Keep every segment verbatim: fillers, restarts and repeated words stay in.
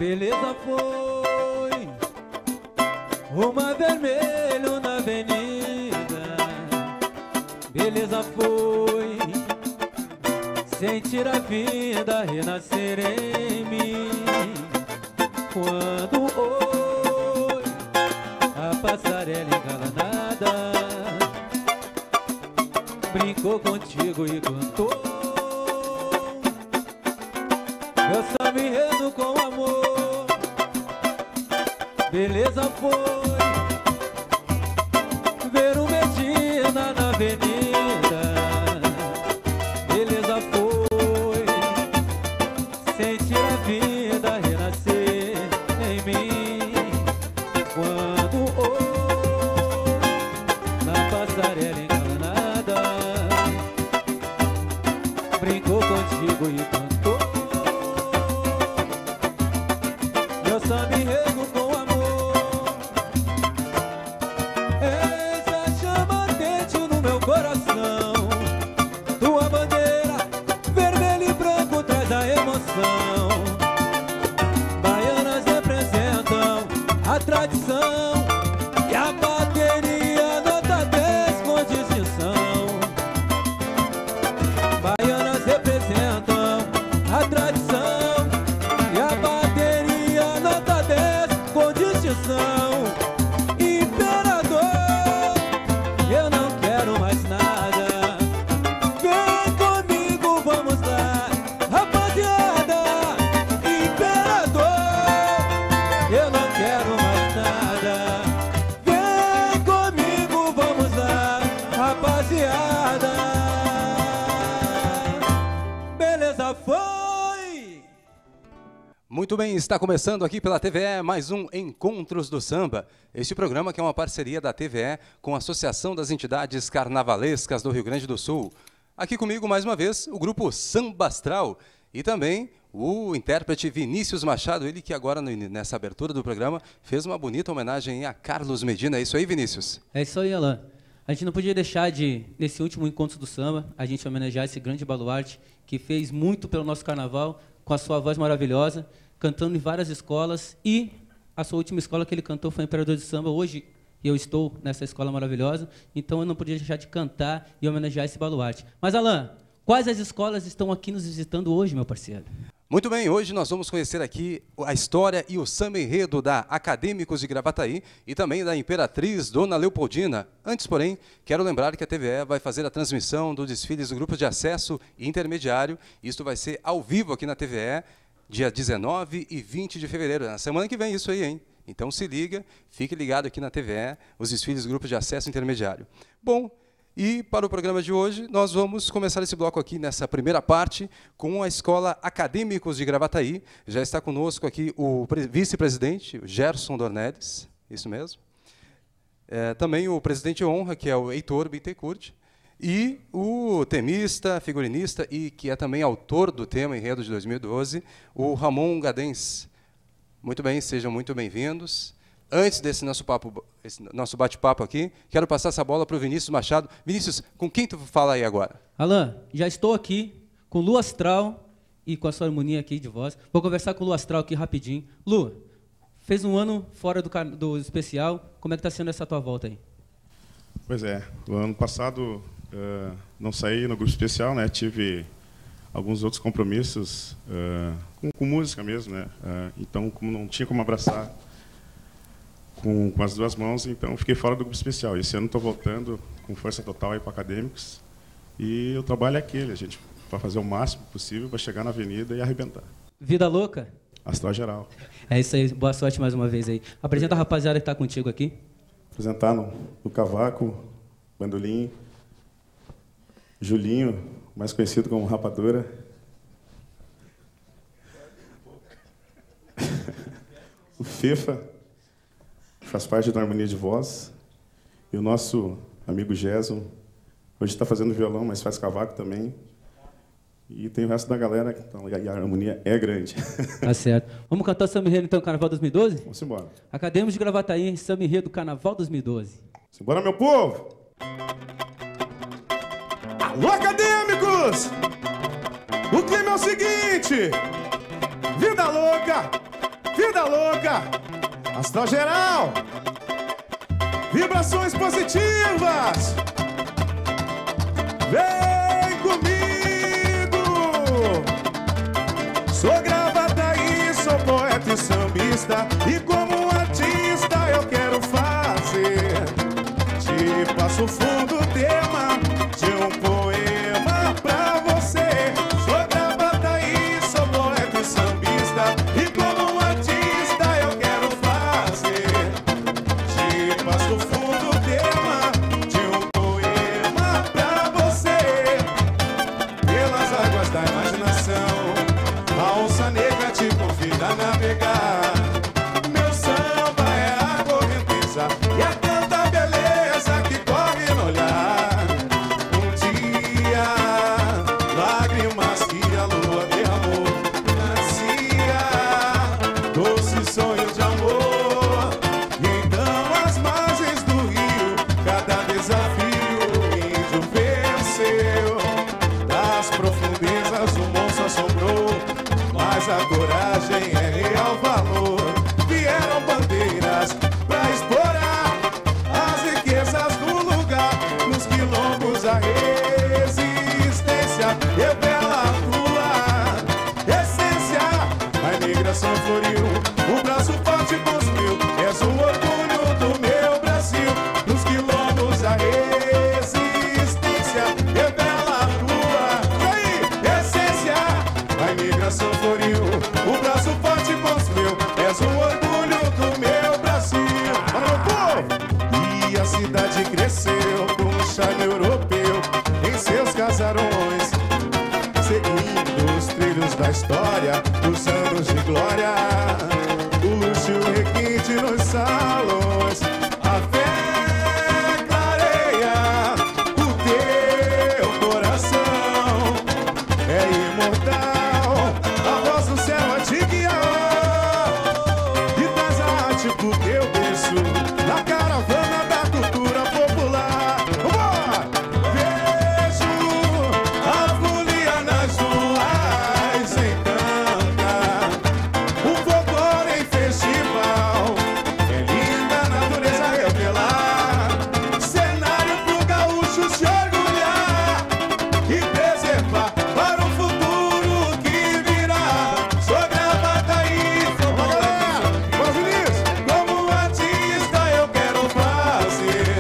Beleza foi uma vermelho na avenida. Beleza foi sentir a vida renascer em mim. Quando oi, a passarela engalanada brincou contigo e cantou. Eu só me enredo com amor. Beleza foi ver o Medina na avenida. Beleza foi sentir a vida renascer em mim. Quando oi, na passarela engalanada brincou contigo e cantou. Eu só me enredo com amor. Essa chama ardente no meu coração. Tua bandeira, vermelho e branco, traz a emoção. Baianas representam a tradição e a bateria nota dez com distinção. Baianas representam a tradição e a bateria nota dez com distinção. Imperador, eu não quero mais nada. Vem comigo, vamos lá, rapaziada. Imperador, eu não quero mais nada. Vem comigo, vamos lá, rapaziada. Beleza foi. Muito bem, está começando aqui pela T V E mais um Encontros do Samba. Este programa que é uma parceria da T V E com a Associação das Entidades Carnavalescas do Rio Grande do Sul. Aqui comigo, mais uma vez, o grupo Samba Astral e também o intérprete Vinícius Machado, ele que agora, nessa abertura do programa, fez uma bonita homenagem a Carlos Medina. É isso aí, Vinícius? É isso aí, Alain. A gente não podia deixar de, nesse último Encontro do Samba, a gente homenagear esse grande baluarte que fez muito pelo nosso carnaval, com a sua voz maravilhosa, cantando em várias escolas, e a sua última escola que ele cantou foi Imperador de Samba. Hoje eu estou nessa escola maravilhosa, então eu não podia deixar de cantar e homenagear esse baluarte. Mas, Alain, quais as escolas estão aqui nos visitando hoje, meu parceiro? Muito bem, hoje nós vamos conhecer aqui a história e o samba enredo da Acadêmicos de Gravataí e também da Imperatriz Dona Leopoldina. Antes, porém, quero lembrar que a T V E vai fazer a transmissão do desfile do grupo de acesso intermediário. Isto vai ser ao vivo aqui na T V E, dia dezenove e vinte de fevereiro. Na semana que vem isso aí, hein? Então se liga, fique ligado aqui na T V E, os desfiles do grupo de acesso intermediário. Bom, e para o programa de hoje, nós vamos começar esse bloco aqui, nessa primeira parte, com a Escola Acadêmicos de Gravataí. Já está conosco aqui o vice-presidente, o Gerson Dornelles, isso mesmo. É, também o presidente honra, que é o Heitor Bittencourt, e o temista, figurinista, e que é também autor do tema enredo de dois mil e doze, o Ramon Gadens. Muito bem, sejam muito bem-vindos. Antes desse nosso papo, esse nosso bate-papo aqui, quero passar essa bola para o Vinícius Machado. Vinícius, com quem tu fala aí agora? Alain, já estou aqui com Lu Astral e com a sua harmonia aqui de voz. Vou conversar com o Lu Astral aqui rapidinho. Lu, fez um ano fora do, do especial. Como é que está sendo essa tua volta aí? Pois é, o ano passado uh, não saí no grupo especial, né? Tive alguns outros compromissos uh, com, com música mesmo, né? Uh, então, como não tinha como abraçar Com, com as duas mãos, então fiquei fora do grupo especial. Esse ano estou voltando com força total aí para Acadêmicos e o trabalho é aquele, a gente vai fazer o máximo possível para chegar na avenida e arrebentar. Vida louca? Astral geral. É isso aí, boa sorte mais uma vez aí. Apresenta a rapaziada que está contigo aqui. Apresentar no, no cavaco, bandolim, Julinho, mais conhecido como Rapadura. O Fefa, faz parte da harmonia de voz, e o nosso amigo Gerson, hoje está fazendo violão, mas faz cavaco também, e tem o resto da galera, então, e a harmonia é grande. Tá certo. Vamos cantar o samba enredo, então, Carnaval dois mil e doze? Vamos embora. Acadêmicos de Gravataí, samba enredo Carnaval dois mil e doze. Vamos embora, meu povo! Alô, acadêmicos! O clima é o seguinte, vida louca, Vida louca, astral geral, vibrações positivas. Vem comigo. Sou Gravataí, sou poeta e sambista, e como artista eu quero fazer de Passo Fundo o tema de um poema pra você. Sou Gravataí, sou poeta e sambista, e como artista eu quero fazer de Passo Fundo o tema de um poema pra você. Pelas águas da imaginação, a onça negra te convida a navegar. Meu samba é a correnteza e a tanta beleza que corre no olhar. Um dia, lágrimas que a lua derramou, nascia doce sonho de amor. E então as margens do rio, cada desafio o índio venceu. Das profundezas o monstro assombrou, mas a coragem é real valor. Vieram bandeiras pra explorar as riquezas do lugar. Nos quilombos a resistência revela a tua essência. A imigração floriu, o braço forte construiu. És o orgulho do meu Brasil. Nos quilombos a resistência revela a tua essência. A imigração floriu, o braço forte construiu. És o orgulho do meu Brasil. Para meu povo! E a cidade cresceu com um charme europeu em seus casarões, seguindo os trilhos da história, dos anos de glória. O luxo e o requinte nos salões. A fé clareia o teu coração. É imortal a voz do céu a te guiar. E traz a arte pro teu berço, na caravana da cultura popular. Vambora! Vejo a folia nas ruas, encanta o folclore em festival. É linda a natureza revelar, cenário pro gaúcho se orgulhar e preservar para o futuro que virá. Sou Gravataí, sou poeta, como artista eu quero fazer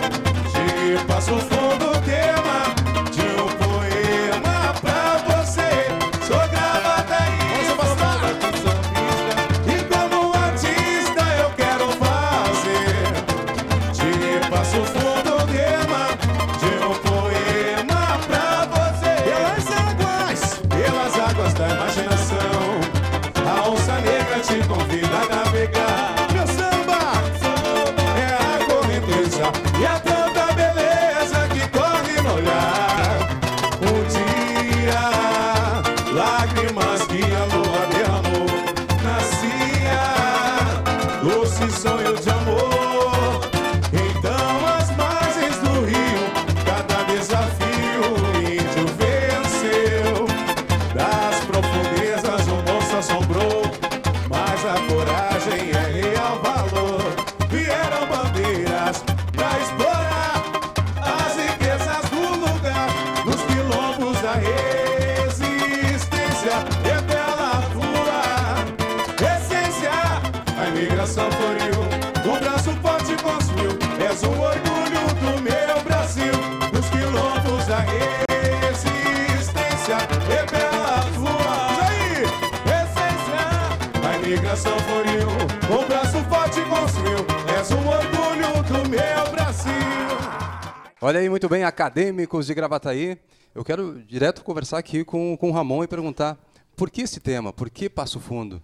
de Passo Fundo o tema de um poema pra você. Sou Gravataí, sou poeta e sambista, e como artista eu quero fazer de Passo Fundo o tema de um poema pra você. Pelas águas, pelas águas da imaginação, a onça negra te convida a navegar. Meu samba é a correnteza e a tanta beleza que corre no olhar. Um dia, lágrimas que a lua derramou, nascia doce sonho de amor. Então as margens do rio, cada desafio o índio venceu. Das profundezas o monstro assombrou, mas a coragem é real valor. Vieram bandeiras pra explorar as riquezas do lugar. Nos quilombos a resistência revela a tua essência. A imigração floriu, o braço forte construiu. És o orgulho do meu Brasil. Nos quilombos a resistência revela a tua essência. A imigração floriu, o braço forte construiu. És o orgulho do meu Brasil. Olha aí, muito bem, acadêmicos de Gravataí. Eu quero direto conversar aqui com, com o Ramon e perguntar por que esse tema, por que Passo Fundo?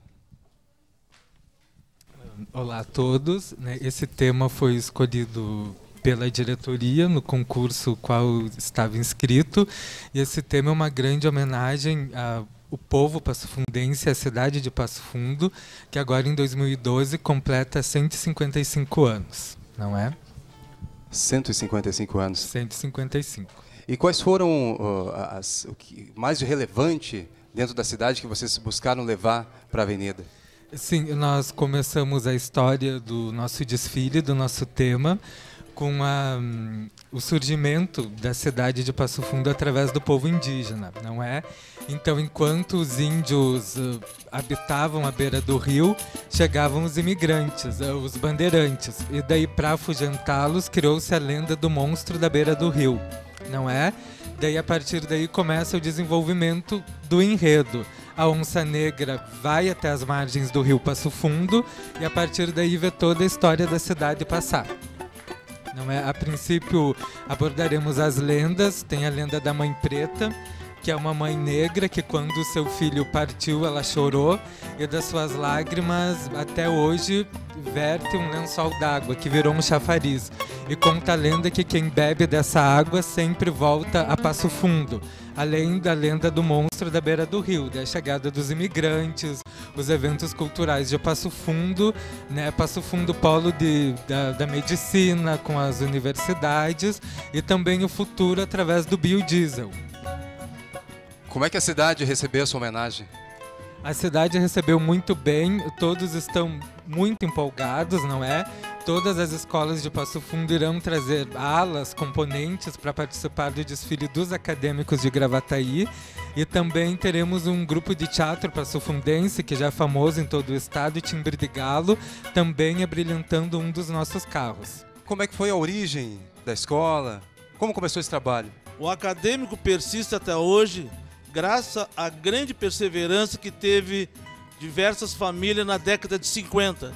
Olá a todos. Esse tema foi escolhido pela diretoria no concurso qual estava inscrito. E esse tema é uma grande homenagem ao povo passofundense, à cidade de Passo Fundo, que agora em dois mil e doze completa cento e cinquenta e cinco anos, não é? cento e cinquenta e cinco anos. cento e cinquenta e cinco. E quais foram uh, as, o que mais de relevante dentro da cidade que vocês buscaram levar para a avenida? Sim, nós começamos a história do nosso desfile, do nosso tema, com a, um, o surgimento da cidade de Passo Fundo através do povo indígena, não é? Então, enquanto os índios uh, habitavam à beira do rio, chegavam os imigrantes, uh, os bandeirantes. E daí, para afugentá-los, criou-se a lenda do monstro da beira do rio, não é? Daí, a partir daí, começa o desenvolvimento do enredo. A onça negra vai até as margens do rio Passo Fundo e, a partir daí, vê toda a história da cidade passar. Não é? A princípio, abordaremos as lendas. Tem a lenda da Mãe Preta, que é uma mãe negra que, quando seu filho partiu, ela chorou e das suas lágrimas, até hoje, verte um lençol d'água, que virou um chafariz. E conta a lenda que quem bebe dessa água sempre volta a Passo Fundo, além da lenda do monstro da beira do rio, da chegada dos imigrantes, os eventos culturais de Passo Fundo, né? Passo Fundo, polo de, da, da medicina, com as universidades, e também o futuro através do biodiesel. Como é que a cidade recebeu a sua homenagem? A cidade recebeu muito bem, todos estão muito empolgados, não é? Todas as escolas de Passo Fundo irão trazer alas, componentes para participar do desfile dos acadêmicos de Gravataí, e também teremos um grupo de teatro passofundense que já é famoso em todo o estado, Timbre de Galo, também abrilhantando um dos nossos carros. Como é que foi a origem da escola? Como começou esse trabalho? O acadêmico persiste até hoje, graças à grande perseverança que teve diversas famílias na década de cinquenta.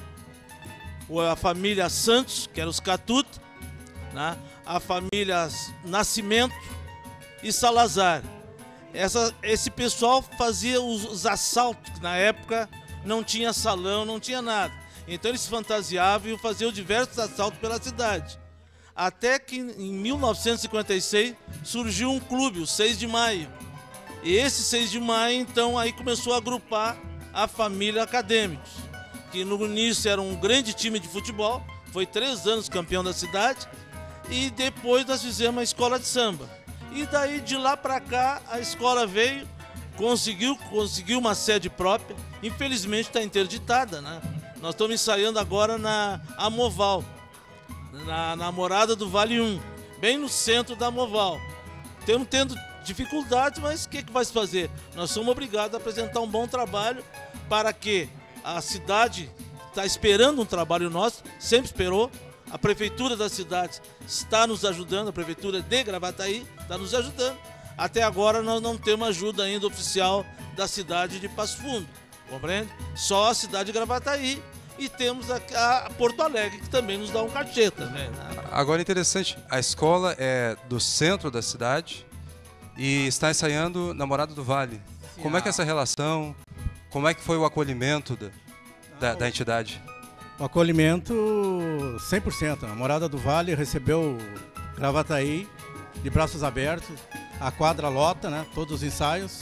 A família Santos, que era os Catut, né? A família Nascimento e Salazar. Essa, esse pessoal fazia os, os assaltos, que na época não tinha salão, não tinha nada. Então eles fantasiavam e faziam diversos assaltos pela cidade. Até que em mil novecentos e cinquenta e seis surgiu um clube, o seis de maio. E esse seis de maio, então, aí começou a agrupar a família Acadêmicos, que no início era um grande time de futebol, foi três anos campeão da cidade, e depois nós fizemos a escola de samba. E daí, de lá para cá, a escola veio, conseguiu, conseguiu uma sede própria, infelizmente está interditada, né? Nós estamos ensaiando agora na Amoval, na, na Morada do Vale um, bem no centro da Amoval. Estamos tendo dificuldades, mas o que, que vai se fazer? Nós somos obrigados a apresentar um bom trabalho para que a cidade está esperando um trabalho nosso, sempre esperou. A prefeitura da cidade está nos ajudando, a prefeitura de Gravataí está nos ajudando. Até agora nós não temos ajuda ainda oficial da cidade de Passo Fundo, compreende? Só a cidade de Gravataí, e temos a, a Porto Alegre, que também nos dá um cachê também, né? Agora, interessante, a escola é do centro da cidade e está ensaiando na Morada do Vale. Sim. Como é que é essa relação? Como é que foi o acolhimento da, da, da entidade? O acolhimento cem por cento. A Morada do Vale recebeu Gravataí de braços abertos. A quadra lota, né? Todos os ensaios.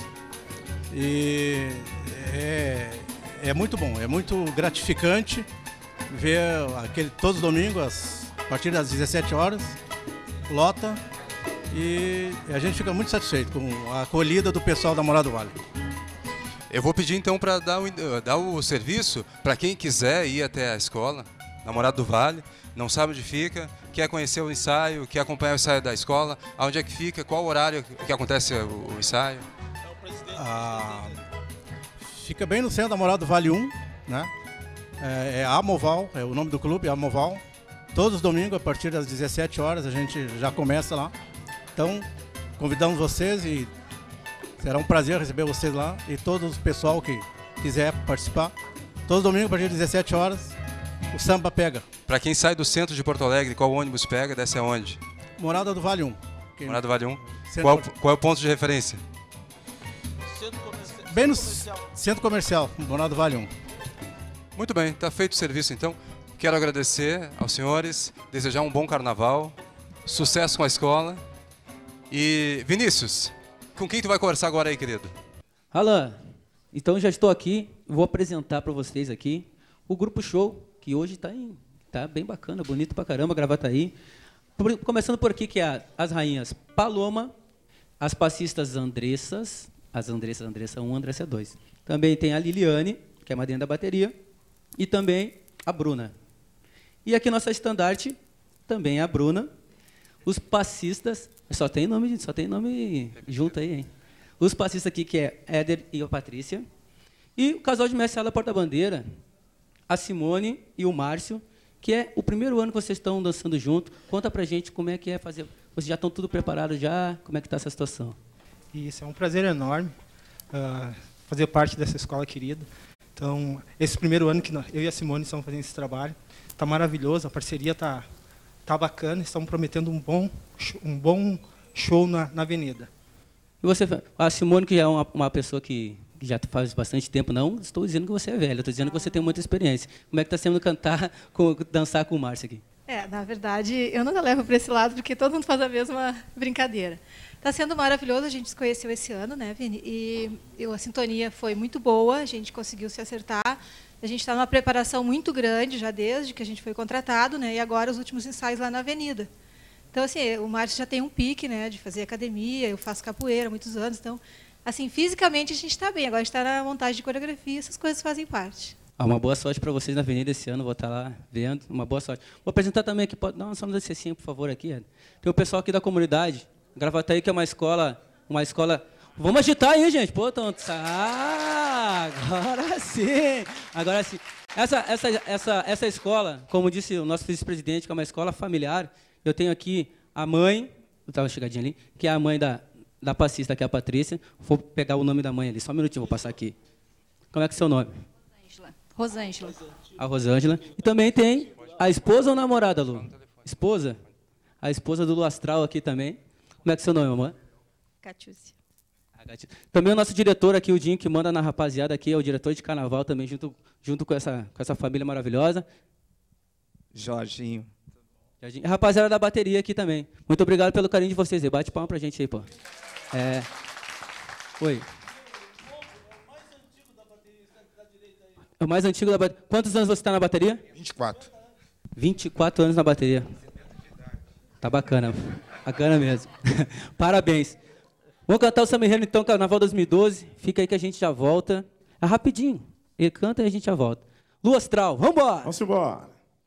E é, é muito bom, é muito gratificante ver aquele, todos os domingos, a partir das dezessete horas, lota. E a gente fica muito satisfeito com a acolhida do pessoal da Morada do Vale. Eu vou pedir então para dar, dar o serviço para quem quiser ir até a escola, na Morada do Vale, não sabe onde fica, quer conhecer o ensaio, quer acompanhar o ensaio da escola, aonde é que fica, qual o horário que acontece o, o ensaio? Ah, fica bem no centro da Morada do Vale um, né? É, é Amoval, é o nome do clube, é Amoval. Todos os domingos, a partir das dezessete horas, a gente já começa lá. Então, convidamos vocês e será um prazer receber vocês lá e todo o pessoal que quiser participar. Todo domingo, a partir das dezessete horas, o samba pega. Para quem sai do centro de Porto Alegre, qual ônibus pega? Desce aonde? Morada do Vale um. Quem... Morada do Vale um. Centro... Qual, qual é o ponto de referência? Centro comercial. Bem no centro comercial, Morada do Vale um. Muito bem, está feito o serviço então. Quero agradecer aos senhores, desejar um bom carnaval, sucesso com a escola. E Vinícius, com quem tu vai conversar agora aí, querido? Alan, então já estou aqui, vou apresentar para vocês aqui o Grupo Show, que hoje está tá bem bacana, bonito pra caramba, Gravataí. Por, começando por aqui, que é a, as rainhas Paloma, as passistas Andressas, as Andressas, Andressa um, Andressa dois. Também tem a Liliane, que é a madrinha da bateria, e também a Bruna. E aqui nossa estandarte, também a Bruna. Os passistas, só tem nome, só tem nome junto aí, hein? Os passistas aqui, que é Éder e a Patrícia. E o casal de mestre da porta-bandeira, a Simone e o Márcio, que é o primeiro ano que vocês estão dançando junto. Conta pra gente como é que é fazer. Vocês já estão tudo preparados já? Como é que está essa situação? Isso, é um prazer enorme uh, fazer parte dessa escola querida. Então, esse primeiro ano que nós, eu e a Simone estamos fazendo esse trabalho, está maravilhoso, a parceria está tá bacana, estamos prometendo um bom, um bom show na, na avenida. E você, a Simone, que é uma, uma pessoa que já faz bastante tempo, não estou dizendo que você é velha, estou dizendo que você tem muita experiência. Como é que está sendo cantar, com, dançar com o Márcio aqui? É, na verdade, eu nunca levo para esse lado, porque todo mundo faz a mesma brincadeira. Está sendo maravilhoso, a gente se conheceu esse ano, né, Vini? E eu, a sintonia foi muito boa, a gente conseguiu se acertar. A gente está numa preparação muito grande, já desde que a gente foi contratado, né? E agora os últimos ensaios lá na avenida. Então, assim, o Márcio já tem um pique, né, de fazer academia, eu faço capoeira há muitos anos, então, assim, fisicamente a gente está bem. Agora a gente está na montagem de coreografia, essas coisas fazem parte. Ah, uma boa sorte para vocês na avenida esse ano, vou estar lá vendo, uma boa sorte. Vou apresentar também aqui, pode dar uma salva de cessinha, por favor, aqui. Tem o pessoal aqui da comunidade, Gravataí, que é uma escola, uma escola... Vamos agitar aí, gente. Pô, então... Ah, agora sim, agora sim. Essa, essa, essa, essa escola, como disse o nosso vice-presidente, que é uma escola familiar, eu tenho aqui a mãe, eu estava chegadinha ali, que é a mãe da, da passista, que é a Patrícia. Vou pegar o nome da mãe ali, só um minutinho, vou passar aqui. Como é que é o seu nome? Rosângela. A Rosângela. E também tem a esposa ou namorada, Lu? Esposa? A esposa do Lu Astral aqui também. Como é que é o seu nome, amor? Catiúcia. Também o nosso diretor aqui, o Dinho, que manda na rapaziada aqui, é o diretor de carnaval também, junto, junto com, essa, com essa família maravilhosa. Jorginho. Jorginho. A rapaziada da bateria aqui também. Muito obrigado pelo carinho de vocês. Bate palma pra gente aí, pô. É... Oi. É o mais antigo da bateria. Quantos anos você está na bateria? vinte e quatro. vinte e quatro anos na bateria. Tá bacana. Bacana mesmo. Parabéns. Vamos cantar o Samba Enredo, então, Carnaval dois mil e doze. Fica aí que a gente já volta. É rapidinho. Ele canta e a gente já volta. Lu Astral, vamos embora! Vamos embora!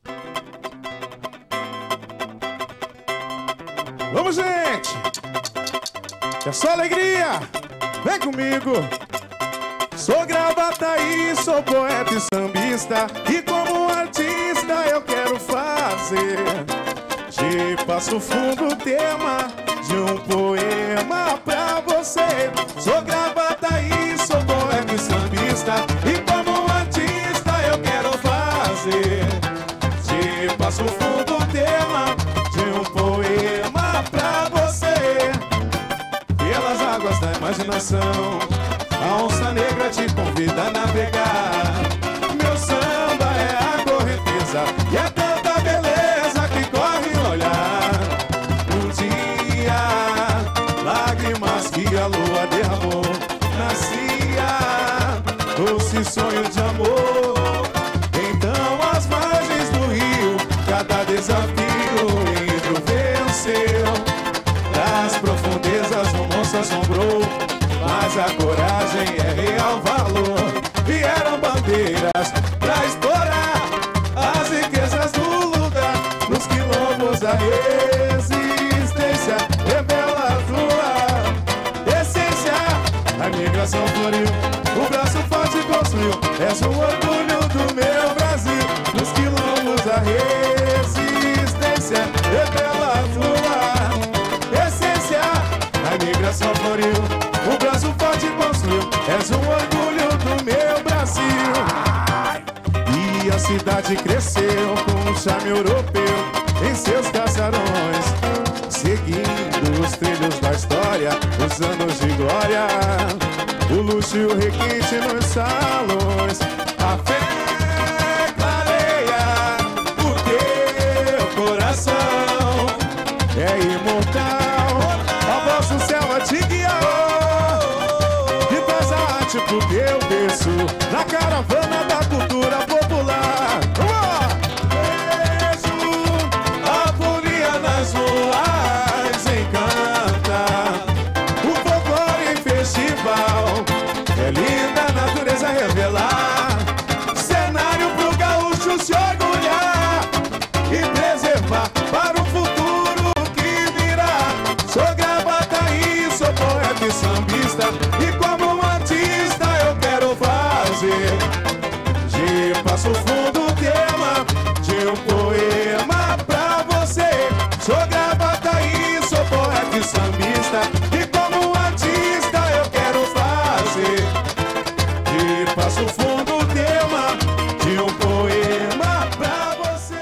Vamos, gente! É só alegria! Vem comigo! Sou Gravataí, sou poeta e sambista, e como artista eu quero fazer de Passo Fundo o tema de um poema pra você. Sou Gravataí, sou poeta e sambista, e como artista eu quero fazer de Passo Fundo o tema de um poema pra você. Pelas águas da imaginação, a onça negra te convida a navegar. Meu samba é a correnteza e é tanta beleza que corre no olhar. Um dia, lágrimas que a lua derramou, nascia doce sonho de amor. Então as margens do rio, cada desafio índio venceu. Das profundezas o monstro assombrou, mas a coragem é real valor. Vieram bandeiras pra explorar as riquezas do lugar. Nos quilombos da resistência revela a tua essência. A migração floriu, o braço forte construiu. És o orgulho do meu Brasil. Nos quilombos da resistência revela a tua essência. A migração floriu, o braço forte construiu. És um orgulho do meu Brasil. E a cidade cresceu com um charme europeu em seus casarões, seguindo os trilhos da história, os anos de glória, o luxo e o requinte nos salões. A fé clareia o teu coração, é imortal, a voz do céu a te guiar. Pro teu berço, na caravana da cultura popular. Vejo a folia nas ruas, encanta o folclore em festival. É linda a natureza revelar sambista. E como um artista eu quero fazer de Passo Fundo o tema de um poema pra você. Sou Gravataí, sou poeta e sambista. E como um artista eu quero fazer de Passo Fundo o tema de um poema pra você.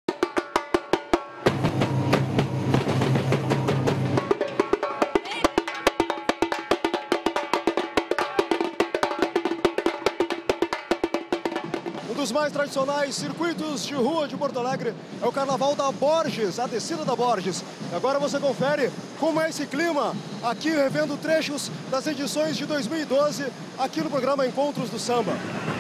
Um dos mais tradicionais circuitos de rua de Porto Alegre é o Carnaval da Borges, a descida da Borges. E agora você confere como é esse clima aqui, revendo trechos das edições de dois mil e doze, aqui no programa Encontros do Samba.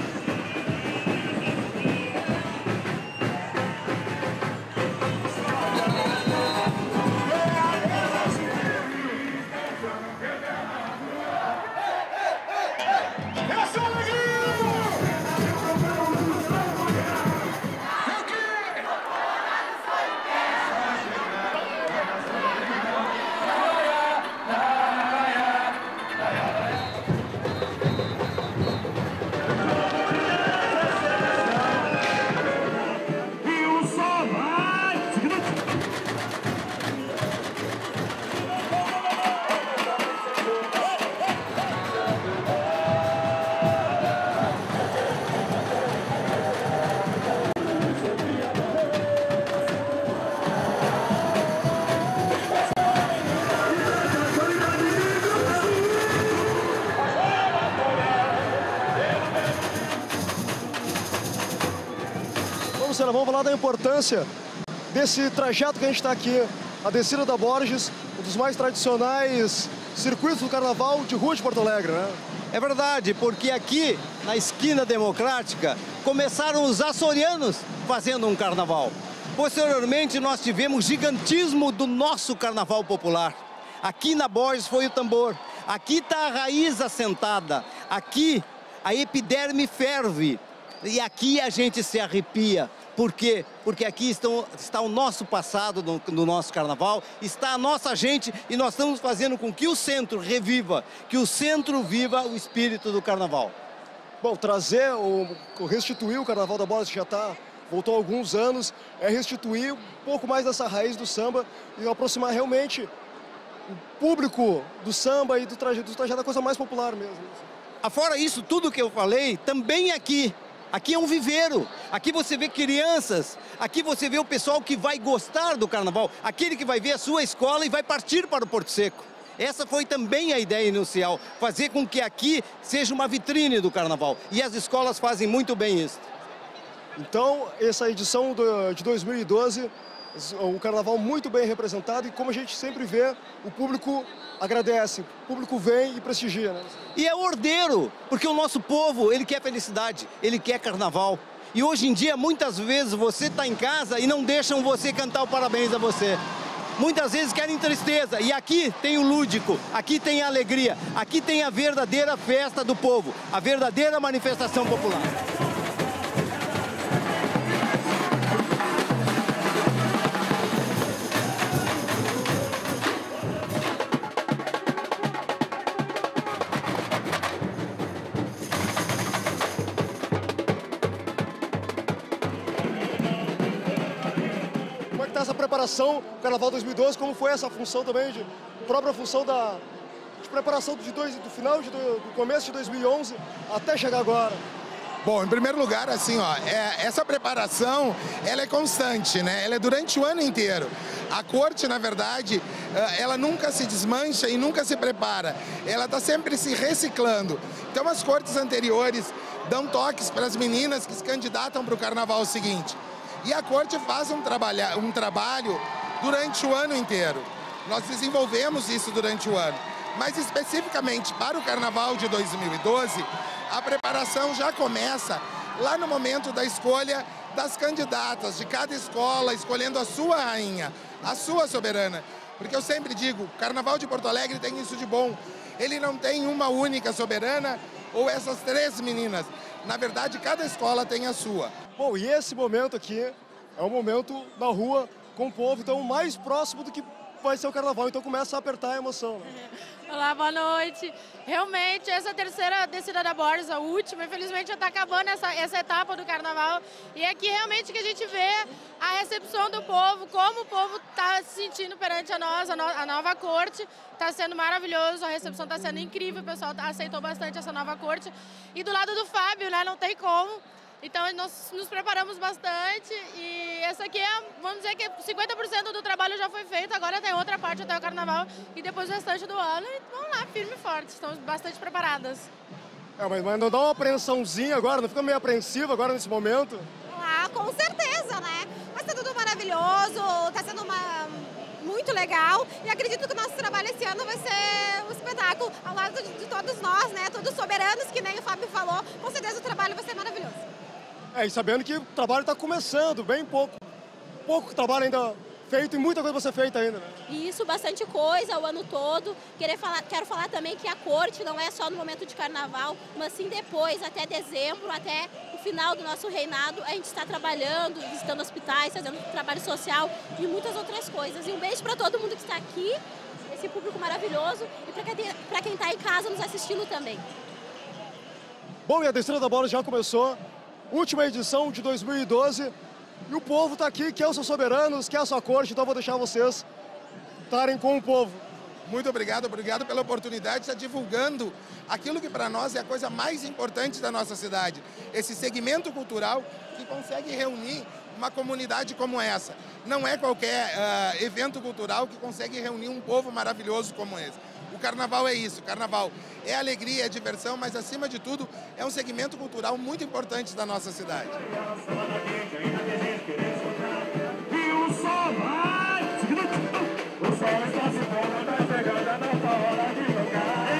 Vamos falar da importância desse trajeto que a gente está aqui, a descida da Borges, um dos mais tradicionais circuitos do carnaval de rua de Porto Alegre, né? É verdade, porque aqui, na esquina democrática, começaram os açorianos fazendo um carnaval. Posteriormente, nós tivemos gigantismo do nosso carnaval popular. Aqui na Borges foi o tambor, aqui está a raiz assentada, aqui a epiderme ferve e aqui a gente se arrepia. Por quê? Porque aqui estão, está o nosso passado no, no nosso carnaval, está a nossa gente e nós estamos fazendo com que o centro reviva, que o centro viva o espírito do carnaval. Bom, trazer, o, restituir o Carnaval da Borges, que já está, voltou há alguns anos, é restituir um pouco mais dessa raiz do samba e aproximar realmente o público do samba e do trajeto, do trajeto da coisa mais popular mesmo. Afora isso, tudo que eu falei, também aqui. Aqui é um viveiro, aqui você vê crianças, aqui você vê o pessoal que vai gostar do carnaval, aquele que vai ver a sua escola e vai partir para o Porto Seco. Essa foi também a ideia inicial, fazer com que aqui seja uma vitrine do carnaval. E as escolas fazem muito bem isso. Então, essa edição de dois mil e doze, o carnaval muito bem representado e como a gente sempre vê, o público agradece, o público vem e prestigia, né? E é ordeiro, porque o nosso povo, ele quer felicidade, ele quer carnaval. E hoje em dia, muitas vezes, você está em casa e não deixam você cantar o parabéns a você. Muitas vezes querem tristeza, e aqui tem o lúdico, aqui tem a alegria, aqui tem a verdadeira festa do povo, a verdadeira manifestação popular. Essa preparação, o Carnaval dois mil e doze, como foi essa função também, de própria função da de preparação de dois, do final, de, do começo de dois mil e onze até chegar agora? Bom, em primeiro lugar, assim, ó, é, essa preparação, ela é constante, né? Ela é durante o ano inteiro. A corte, na verdade, ela nunca se desmancha e nunca se prepara. Ela está sempre se reciclando. Então, as cortes anteriores dão toques para as meninas que se candidatam para o carnaval seguinte. E a corte faz um, trabalha, um trabalho durante o ano inteiro. Nós desenvolvemos isso durante o ano. Mas especificamente para o carnaval de dois mil e doze, a preparação já começa lá no momento da escolha das candidatas, de cada escola escolhendo a sua rainha, a sua soberana. Porque eu sempre digo, o Carnaval de Porto Alegre tem isso de bom. Ele não tem uma única soberana ou essas três meninas. Na verdade, cada escola tem a sua. Bom, e esse momento aqui é um momento na rua com o povo, então mais próximo do que vai ser o carnaval, então começa a apertar a emoção. Né? Olá, boa noite. Realmente, essa terceira descida da Borges, a última, infelizmente já está acabando essa, essa etapa do carnaval. E aqui realmente que a gente vê a recepção do povo, como o povo está se sentindo perante a nós, a, no, a nova corte. Está sendo maravilhoso, a recepção está sendo incrível, o pessoal aceitou bastante essa nova corte. E do lado do Fábio, né, não tem como. Então nós nos preparamos bastante e essa aqui é, vamos dizer que cinquenta por cento do trabalho já foi feito, agora tem outra parte até o carnaval e depois o restante do ano. E vamos lá, firme e forte, estamos bastante preparadas. É, mas, mas não dá uma apreensãozinha agora, não fica meio apreensiva agora nesse momento? Ah, com certeza, né? Mas tá tudo maravilhoso, tá sendo uma... muito legal e acredito que o nosso trabalho esse ano vai ser um espetáculo ao lado de, de todos nós, né? Todos soberanos, que nem o Fábio falou, com certeza o trabalho vai ser maravilhoso. É, e sabendo que o trabalho está começando, bem pouco, pouco trabalho ainda feito e muita coisa vai ser feita ainda, né? Isso, bastante coisa o ano todo. Querer falar, quero falar também que a corte não é só no momento de carnaval, mas sim depois, até dezembro, até o final do nosso reinado, a gente está trabalhando, visitando hospitais, fazendo trabalho social e muitas outras coisas. E um beijo para todo mundo que está aqui, esse público maravilhoso, e para quem está em casa nos assistindo também. Bom, e a descida da bola já começou, última edição de dois mil e doze, e o povo está aqui, quer os seus soberanos, quer a sua corte, então eu vou deixar vocês estarem com o povo. Muito obrigado, obrigado pela oportunidade de estar divulgando aquilo que para nós é a coisa mais importante da nossa cidade. Esse segmento cultural que consegue reunir uma comunidade como essa. Não é qualquer uh, evento cultural que consegue reunir um povo maravilhoso como esse. O carnaval é isso, o carnaval é alegria, é diversão, mas acima de tudo é um segmento cultural muito importante da nossa cidade. E o sol vai, o sol está se pondo, está chegando a nossa hora de tocar.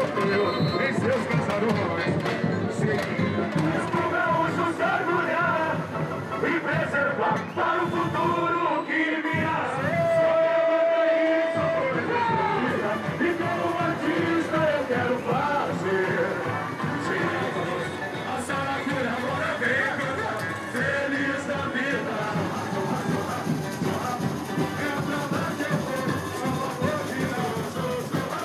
bateu em seus casarões. Os gaúchos se orgulhar e preservar para o futuro que virá. E como artista eu quero fazer a saracura agora vem feliz da vida. É pra lá que eu vou, só hoje não sou.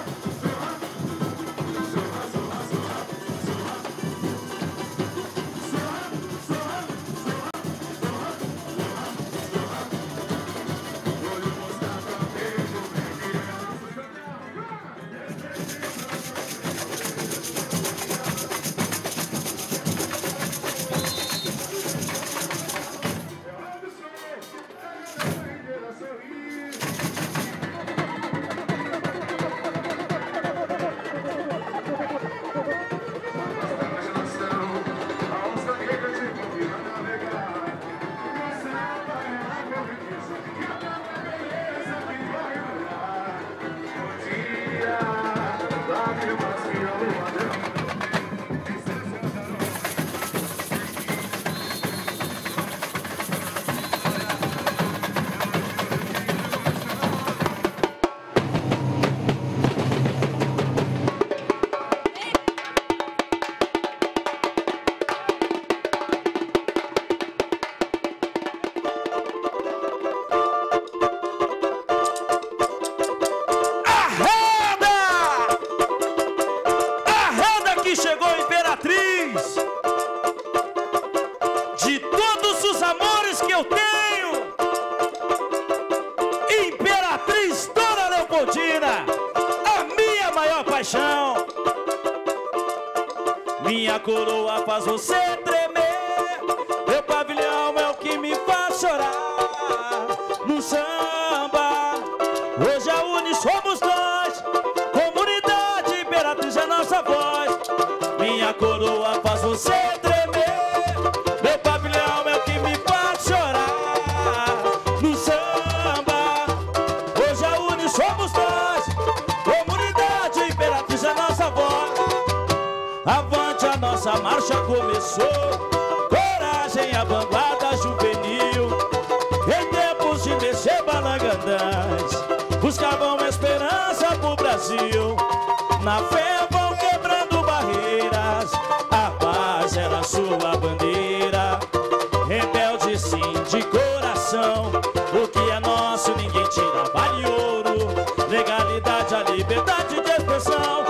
Minha coroa faz você tremer, meu pavilhão é o que me faz chorar. No samba, hoje a Uni somos nós, comunidade Imperatriz é nossa voz. Minha coroa faz você tremer, meu pavilhão é o que me faz chorar. No samba, hoje a Uni somos nós, comunidade Imperatriz é nossa voz. Avante, a nossa marcha começou, coragem, a vanguarda juvenil. Em tempos de mexer balangandãs, buscavam esperança pro Brasil. Na fé vão quebrando barreiras, a paz era sua bandeira. Rebelde sim, de coração, o que é nosso ninguém tira, vale ouro. Legalidade, a liberdade de expressão.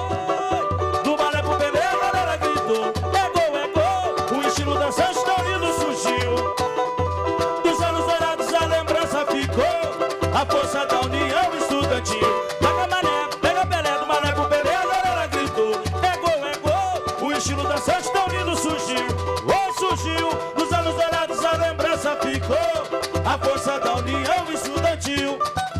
A força da união estudantil. Pega mané, pega Pelé, do mané pro Pelé, a galera gritou. É gol, é gol, o estilo dançante tão lindo surgiu. Oh, surgiu, nos anos dourados a lembrança ficou. A força da união estudantil.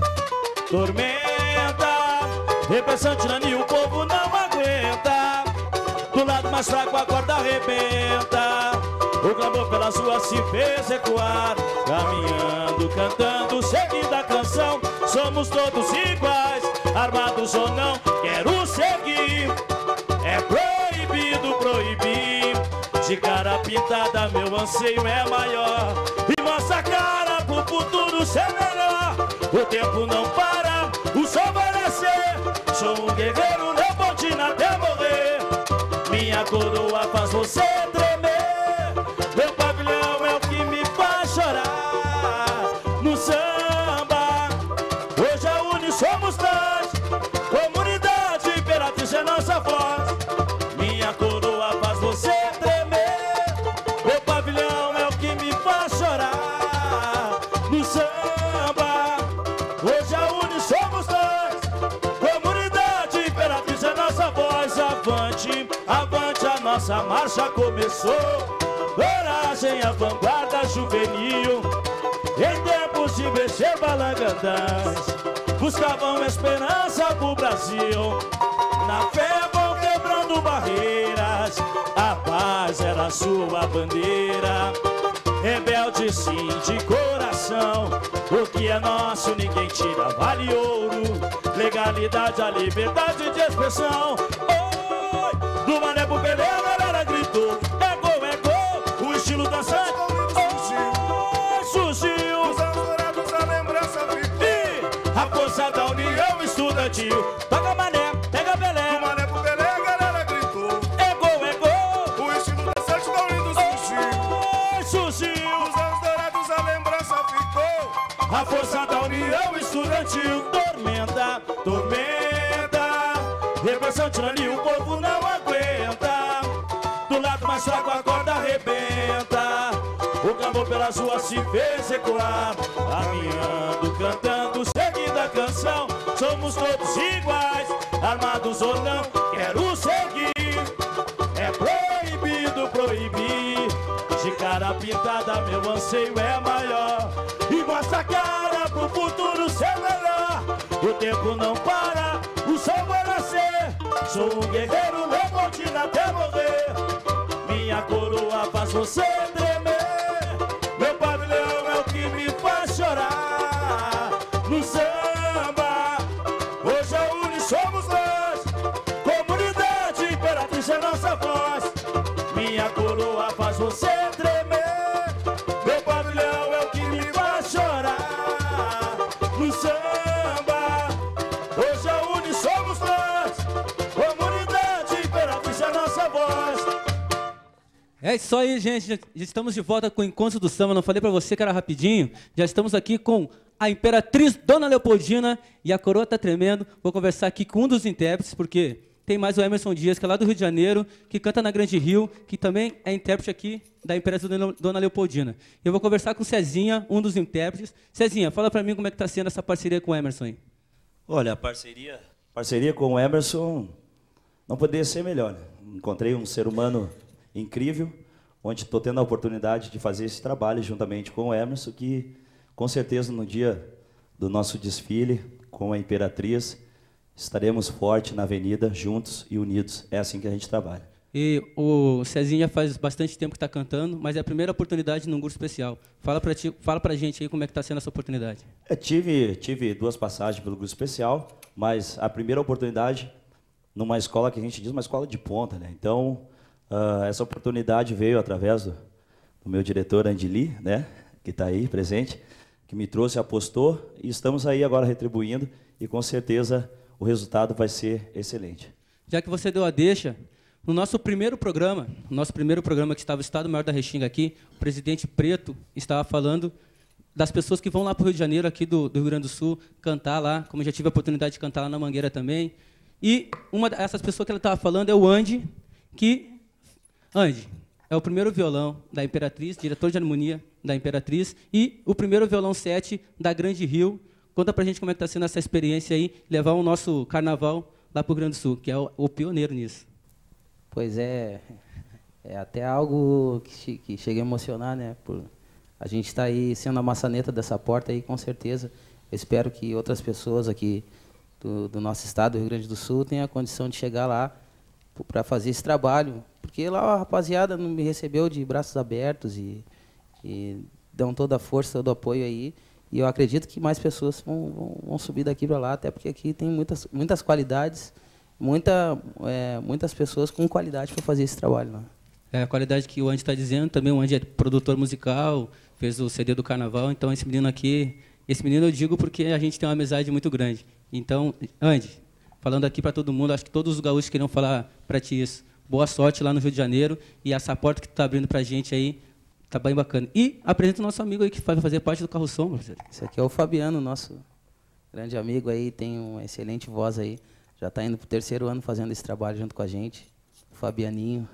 Tormenta, repressante na o povo não aguenta. Do lado mais fraco a corda arrebenta. O clamor pelas ruas se fez ecoar. Caminhando, cantando, seguindo a canção. Somos todos iguais, armados ou não, quero seguir. É proibido proibir. De cara pintada meu anseio é maior. E mostra a cara pro futuro ser melhor. O tempo não para, o sol vai nascer. Sou um guerreiro leopoldino até morrer. Minha coroa faz você tremer. Meu pavilhão é o que me faz chorar. No samba, hoje a Uni somos nós, comunidade Imperatriz é nossa voz. Minha coroa faz você tremer. Meu pavilhão é o que me faz chorar. No samba, hoje a Uni somos nós, comunidade Imperatriz é nossa voz. Avante, avante, a nossa marcha começou. Coragem, a vanguarda juvenil. Em tempos de mexer balangandãs, buscavam esperança pro Brasil. Na fé vão quebrando barreiras, a paz era sua bandeira. Rebelde sim, de coração, o que é nosso ninguém tira, vale ouro. Legalidade, a liberdade de expressão. gritou. É gol, é gol, o estilo dançante. Oh, surgiu. Os anos dourados, a lembrança ficou. E a força da união estudantil. Toca Mané, pega Belé. Do Mané pro Belé, a galera gritou. É gol, é gol, o estilo dançante da Unido surgiu. Oh, surgiu. Os anos dourados, a lembrança ficou. A força da união estudantil. Tormenta, tormenta. Repressão, tirania, o povo não aguenta. Do lado mais fraco a corda arrebenta. O clamor pelas ruas se fez ecoar. Caminhando, cantando, seguindo a canção. Somos todos iguais, armados ou não. Quero seguir. É proibido proibir. De cara pintada, meu anseio é maior. E mostra a cara pro futuro ser melhor. O tempo não para, o sol vai nascer. Sou um guerreiro, leopoldino até morrer. Minha coroa faz você tremer. Meu pavilhão é o que me faz chorar. No samba, hoje a Uni somos nós. Comunidade, imperatriz é nossa voz. Minha coroa faz você tremer. Meu pavilhão é o que me faz chorar. No samba, hoje a Uni somos nós. Comunidade, imperatriz é nossa voz. É isso aí, gente. Já estamos de volta com o Encontro do Samba. Não falei pra você que era rapidinho. Já estamos aqui com a Imperatriz Dona Leopoldina e a coroa tá tremendo. Vou conversar aqui com um dos intérpretes, porque tem mais o Emerson Dias, que é lá do Rio de Janeiro, que canta na Grande Rio, que também é intérprete aqui da Imperatriz Dona Leopoldina. Eu vou conversar com o Cezinha, um dos intérpretes. Cezinha, fala pra mim como é que tá sendo essa parceria com o Emerson aí. Olha, a parceria, parceria com o Emerson não poderia ser melhor. Encontrei um ser humano incrível, onde estou tendo a oportunidade de fazer esse trabalho juntamente com o Emerson, que com certeza no dia do nosso desfile com a Imperatriz estaremos fortes na avenida, juntos e unidos. É assim que a gente trabalha. E o Cezinha faz bastante tempo que está cantando, mas é a primeira oportunidade num grupo especial. Fala para ti, fala para a gente aí como é que está sendo essa oportunidade. É, tive, tive duas passagens pelo grupo especial, mas a primeira oportunidade numa escola que a gente diz uma escola de ponta, né? Então, uh, essa oportunidade veio através do, do meu diretor Andili, né? Que está aí presente, que me trouxe, apostou, e estamos aí agora retribuindo, e com certeza o resultado vai ser excelente. Já que você deu a deixa, no nosso primeiro programa, no nosso primeiro programa que estava o Estado Maior da Restinga aqui, o presidente Preto estava falando das pessoas que vão lá para o Rio de Janeiro, aqui do, do Rio Grande do Sul, cantar lá, como eu já tive a oportunidade de cantar lá na Mangueira também. E uma dessas pessoas que ele estava falando é o Andy, que... Andy é o primeiro violão da Imperatriz, diretor de harmonia da Imperatriz, e o primeiro violão sete da Grande Rio. Conta pra gente como é que está sendo essa experiência aí, levar o nosso carnaval lá para o Rio Grande do Sul, que é o, o pioneiro nisso. Pois é, é até algo que, que chega a emocionar, né? Por a gente estar tá aí sendo a maçaneta dessa porta aí, com certeza. Eu espero que outras pessoas aqui do, do nosso estado, do Rio Grande do Sul, tenham a condição de chegar lá para fazer esse trabalho. Porque lá a rapaziada não me recebeu de braços abertos e, e dão toda a força, todo o apoio aí. E eu acredito que mais pessoas vão, vão, vão subir daqui para lá, até porque aqui tem muitas, muitas qualidades, muita, é, muitas pessoas com qualidade para fazer esse trabalho lá. É a qualidade que o Andy está dizendo. Também o Andy é produtor musical, fez o C D do Carnaval. Então, esse menino aqui, esse menino eu digo porque a gente tem uma amizade muito grande. Então, Andy, falando aqui para todo mundo, acho que todos os gaúchos queriam falar para ti isso. Boa sorte lá no Rio de Janeiro e essa porta que tu está abrindo para a gente aí, tá bem bacana. E apresenta o nosso amigo aí que vai fazer parte do Carro Som. Esse aqui é o Fabiano, nosso grande amigo aí, tem uma excelente voz aí. Já está indo para o terceiro ano fazendo esse trabalho junto com a gente. O Fabianinho.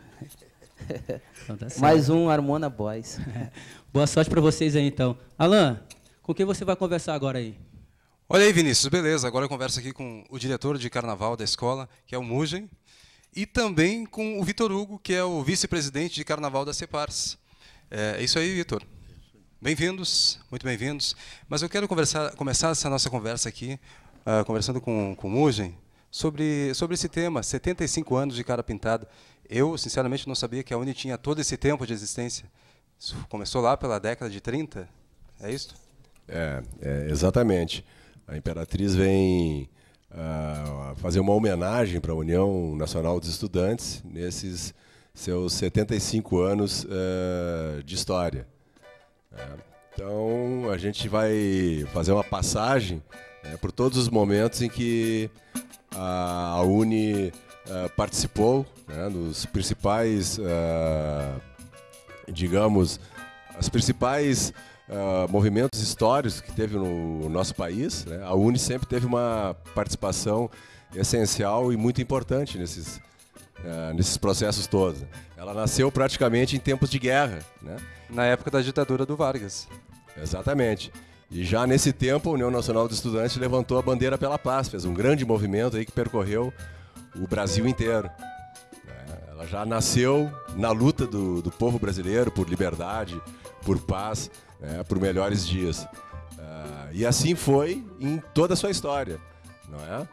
Então tá mais um Harmona Boys. Boa sorte para vocês aí, então. Alan, com quem você vai conversar agora aí? Olha aí, Vinícius, beleza. Agora eu converso aqui com o diretor de carnaval da escola, que é o Mugen, e também com o Vitor Hugo, que é o vice-presidente de carnaval da Cepars. É isso aí, Vitor. Bem-vindos, muito bem-vindos. Mas eu quero conversar, começar essa nossa conversa aqui, uh, conversando com, com o Mugen, sobre, sobre esse tema, setenta e cinco anos de cara pintada. Eu, sinceramente, não sabia que a Uni tinha todo esse tempo de existência. Isso começou lá pela década de trinta, é isso? É, é exatamente. A Imperatriz vem uh, fazer uma homenagem para a União Nacional dos Estudantes nesses seus setenta e cinco anos uh, de história. É, então, a gente vai fazer uma passagem, né, por todos os momentos em que a, a Uni uh, participou, né, nos principais, uh, digamos, as principais uh, movimentos históricos que teve no nosso país, né. A Uni sempre teve uma participação essencial e muito importante nesses, uh, nesses processos todos. Ela nasceu praticamente em tempos de guerra, né? Na época da ditadura do Vargas. Exatamente. E já nesse tempo, a União Nacional dos Estudantes levantou a bandeira pela paz, fez um grande movimento aí que percorreu o Brasil inteiro. Ela já nasceu na luta do, do povo brasileiro por liberdade, por paz, né, por melhores dias. Uh, e assim foi em toda a sua história, não é?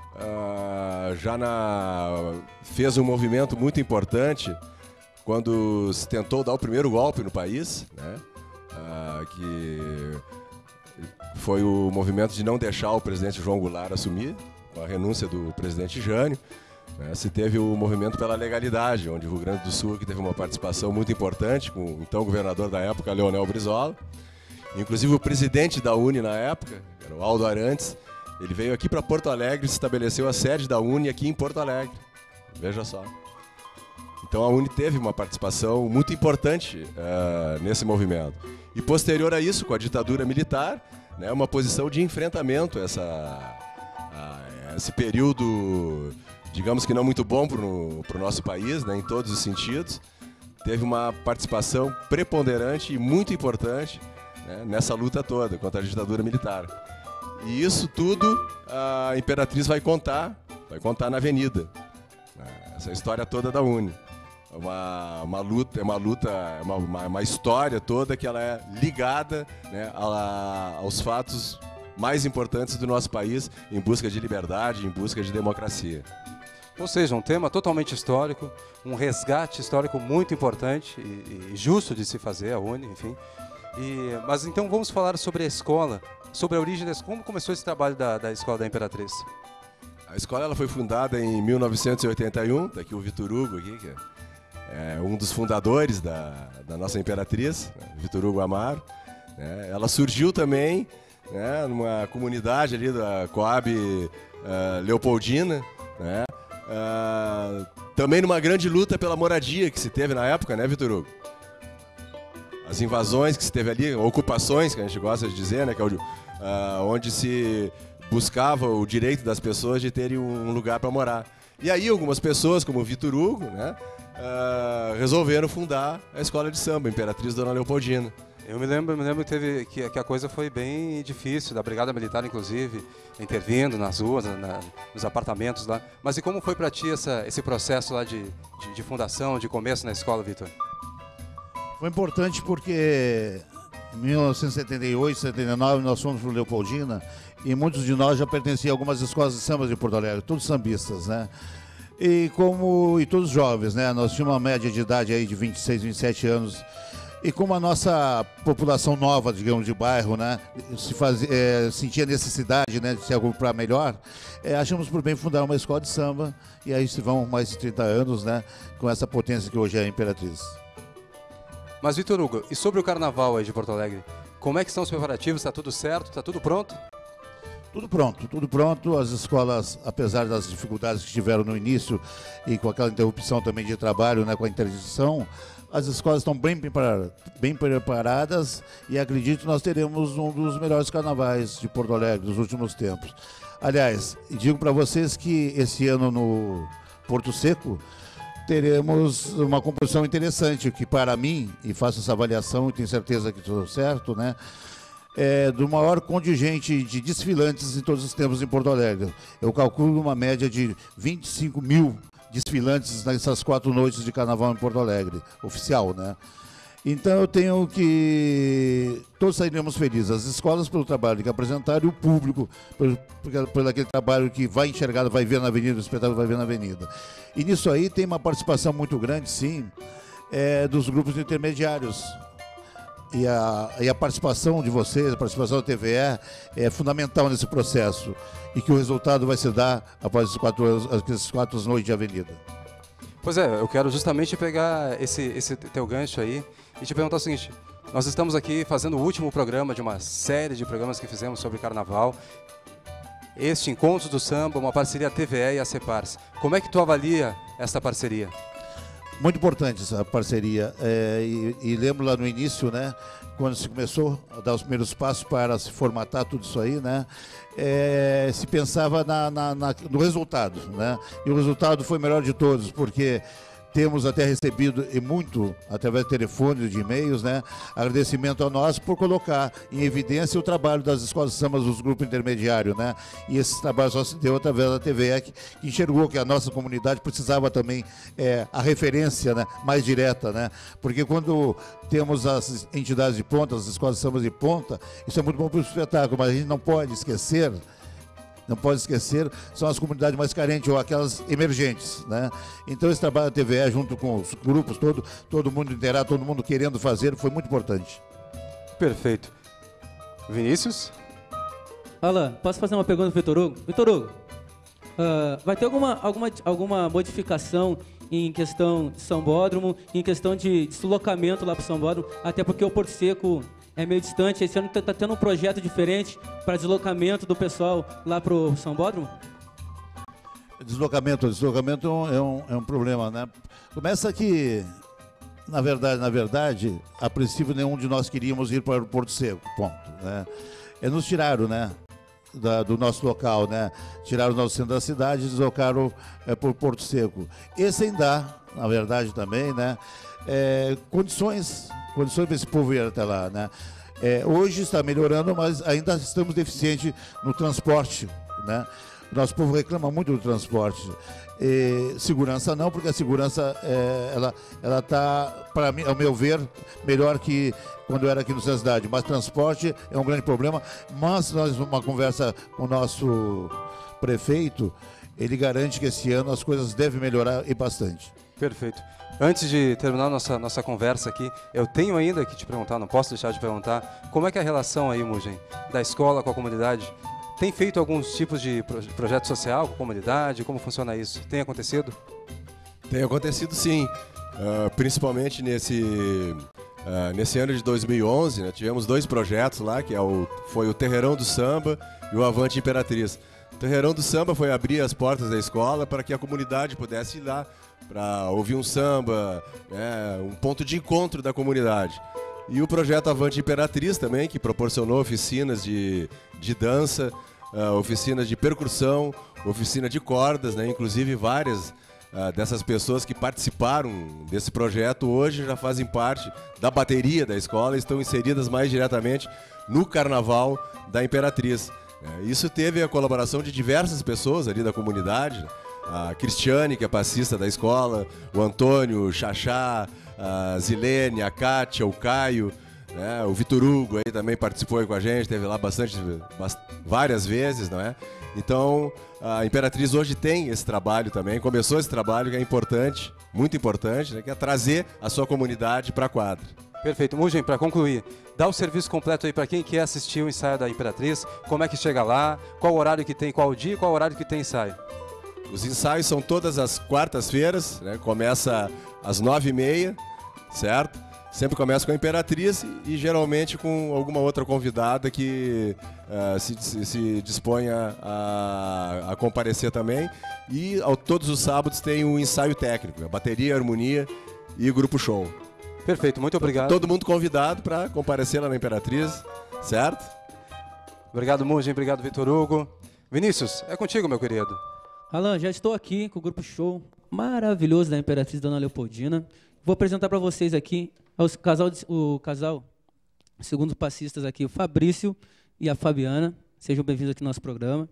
Uh, já na, fez um movimento muito importante quando se tentou dar o primeiro golpe no país, né? Uh, que foi o movimento de não deixar o presidente João Goulart assumir, com a renúncia do presidente Jânio. Né? Se teve o movimento pela legalidade, onde o Rio Grande do Sul que teve uma participação muito importante com o então governador da época, Leonel Brizola. Inclusive o presidente da Uni na época, que era o Aldo Arantes, ele veio aqui para Porto Alegre e estabeleceu a sede da Uni aqui em Porto Alegre. Veja só. Então a Uni teve uma participação muito importante uh, nesse movimento. E posterior a isso, com a ditadura militar, né, uma posição de enfrentamento a, essa, a esse período, digamos que não muito bom para o nosso país, né, em todos os sentidos. Teve uma participação preponderante e muito importante, né, nessa luta toda contra a ditadura militar. E isso tudo a Imperatriz vai contar, vai contar na Avenida, né, essa história toda da Uni. Uma, uma luta, uma luta, uma, uma, uma história toda que ela é ligada, né, a, aos fatos mais importantes do nosso país em busca de liberdade, em busca de democracia. Ou seja, um tema totalmente histórico, um resgate histórico muito importante e, e justo de se fazer, a Uni, enfim. E, mas então vamos falar sobre a escola, sobre a origem da escola. Como começou esse trabalho da, da Escola da Imperatriz? A escola ela foi fundada em mil novecentos e oitenta e um, tá aqui o Vitor Hugo, aqui, que é É um dos fundadores da, da nossa Imperatriz, né, Vitor Hugo Amaro. Né, ela surgiu também, né, numa comunidade ali da Coab uh, Leopoldina, né, uh, também numa grande luta pela moradia que se teve na época, né, Vitor Hugo? As invasões que se teve ali, ocupações, que a gente gosta de dizer, né, que é onde, uh, onde se buscava o direito das pessoas de terem um lugar para morar. E aí algumas pessoas, como o Vitor Hugo, né, Uh, resolveram fundar a escola de samba, Imperatriz Dona Leopoldina. Eu me lembro, me lembro que, teve, que, que a coisa foi bem difícil, da Brigada Militar, inclusive, intervindo nas ruas, na, nos apartamentos lá. Mas e como foi para ti essa, esse processo lá de, de, de fundação, de começo na escola, Vitor? Foi importante porque em mil novecentos e setenta e oito, setenta e nove nós fomos para Leopoldina e muitos de nós já pertenciam a algumas escolas de samba de Porto Alegre, todos sambistas, né? E como e todos jovens, né? Nós tínhamos uma média de idade aí de vinte e seis, vinte e sete anos. E como a nossa população nova, digamos, de bairro, né, se fazia, é, sentia necessidade, né, de ser algo para melhor, é, achamos por bem fundar uma escola de samba. E aí se vão mais de trinta anos, né, com essa potência que hoje é a Imperatriz. Mas, Vitor Hugo, e sobre o carnaval aí de Porto Alegre? Como é que estão os preparativos? Está tudo certo? Está tudo pronto? Tudo pronto, tudo pronto. As escolas, apesar das dificuldades que tiveram no início e com aquela interrupção também de trabalho, né, com a interdição, as escolas estão bem preparadas, bem preparadas e acredito que nós teremos um dos melhores carnavais de Porto Alegre dos últimos tempos. Aliás, digo para vocês que esse ano no Porto Seco teremos uma composição interessante, que para mim, e faço essa avaliação e tenho certeza que estou certo, né? É, do maior contingente de desfilantes em todos os tempos em Porto Alegre. Eu calculo uma média de vinte e cinco mil desfilantes nessas quatro noites de carnaval em Porto Alegre, oficial, né? Então eu tenho que... Todos sairemos felizes, as escolas pelo trabalho que apresentaram e o público pelo, pelo aquele trabalho que vai enxergar, vai ver na avenida, o espetáculo vai ver na avenida. E nisso aí tem uma participação muito grande, sim, é, dos grupos intermediários. E a, e a participação de vocês, a participação da T V E é fundamental nesse processo e que o resultado vai se dar após esses quatro, esses quatro noites de avenida. Pois é, eu quero justamente pegar esse, esse teu gancho aí e te perguntar o seguinte. Nós estamos aqui fazendo o último programa de uma série de programas que fizemos sobre carnaval. Este Encontro do Samba, uma parceria T V E e a CEPARS. Como é que tu avalia essa parceria? Muito importante essa parceria. É, e, e lembro lá no início, né, quando se começou a dar os primeiros passos para se formatar tudo isso aí, né, é, se pensava na, na, na, no resultado, né, e o resultado foi o melhor de todos, porque temos até recebido, e muito, através de telefone, de e-mails, né, agradecimento a nós por colocar em evidência o trabalho das escolas de samba dos grupos intermediários, né, e esse trabalho só se deu através da T V E, que, que enxergou que a nossa comunidade precisava também é, a referência, né, mais direta, né, porque quando temos as entidades de ponta, as escolas de samba de ponta, isso é muito bom para o espetáculo, mas a gente não pode esquecer Não pode esquecer, são as comunidades mais carentes ou aquelas emergentes, né? Então esse trabalho da T V E, junto com os grupos, todo, todo mundo inteirado, todo mundo querendo fazer, foi muito importante. Perfeito. Vinícius? Alan, posso fazer uma pergunta para o Vitor Hugo? Vitor Hugo, uh, vai ter alguma, alguma, alguma modificação em questão de Sambódromo, em questão de deslocamento lá para o Sambódromo, até porque o Porto Seco é meio distante, esse ano está tendo um projeto diferente para deslocamento do pessoal lá para o Sambódromo? Deslocamento, deslocamento é um, é um problema, né? Começa que, na verdade, na verdade, a princípio nenhum de nós queríamos ir para o Porto Seco, ponto, né? É, nos tiraram, né, da, do nosso local, né? Tiraram o nosso centro da cidade e deslocaram é, para o Porto Seco. Esse ainda, na verdade, também, né? É, condições... condições para esse povo ir até lá, né? É, hoje está melhorando, mas ainda estamos deficientes no transporte, né? O nosso povo reclama muito do transporte. E segurança não, porque a segurança, é, ela ela está, para mim, ao meu ver, melhor que quando eu era aqui no centro da cidade. Mas transporte é um grande problema. Mas nós, numa conversa com o nosso prefeito, ele garante que esse ano as coisas devem melhorar e bastante. Perfeito. Antes de terminar nossa, nossa conversa aqui, eu tenho ainda que te perguntar, não posso deixar de perguntar, como é que é a relação aí, Mugem, da escola com a comunidade? Tem feito alguns tipos de projeto social com a comunidade? Como funciona isso? Tem acontecido? Tem acontecido sim, uh, principalmente nesse, uh, nesse ano de dois mil e onze, né, tivemos dois projetos lá, que é o, foi o Terreirão do Samba e o Avante Imperatriz. O Terreirão do Samba foi abrir as portas da escola para que a comunidade pudesse ir lá para ouvir um samba, né, um ponto de encontro da comunidade. E o projeto Avante Imperatriz também, que proporcionou oficinas de, de dança, uh, oficinas de percussão, oficina de cordas, né, inclusive várias uh, dessas pessoas que participaram desse projeto hoje já fazem parte da bateria da escola e estão inseridas mais diretamente no Carnaval da Imperatriz. É, isso teve a colaboração de diversas pessoas ali da comunidade, a Cristiane, que é passista da escola, o Antônio, o Xaxá, a Zilene, a Kátia, o Caio, né? O Vitor Hugo aí também participou aí com a gente, teve lá bastante, bast... várias vezes, não é? Então, a Imperatriz hoje tem esse trabalho também, começou esse trabalho que é importante, muito importante, né? Que é trazer a sua comunidade para a quadra. Perfeito. Mugem, para concluir, dá o serviço completo aí para quem quer assistir o ensaio da Imperatriz, como é que chega lá, qual o horário que tem, qual o dia e qual o horário que tem ensaio? Os ensaios são todas as quartas-feiras, né? Começa às nove e meia, certo? Sempre começa com a Imperatriz e, e geralmente com alguma outra convidada que uh, se, se, se disponha a, a comparecer também. E ao, todos os sábados tem um ensaio técnico, né? Bateria, harmonia e grupo show. Perfeito, muito obrigado. Todo mundo convidado para comparecer lá na Imperatriz, certo? Obrigado, Mugem, obrigado, Vitor Hugo. Vinícius, é contigo, meu querido. Alan, já estou aqui com o grupo show maravilhoso da Imperatriz Dona Leopoldina. Vou apresentar para vocês aqui os casal, o casal, segundo passistas aqui, o Fabrício e a Fabiana. Sejam bem-vindos aqui no nosso programa.